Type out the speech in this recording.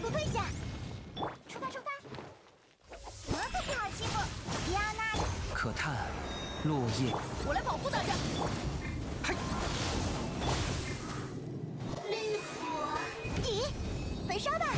速退下！出发出发！我可不好欺负，不要那。 可叹落叶。 我来保护大家。 嘿， 绿死我！咦，焚烧吧！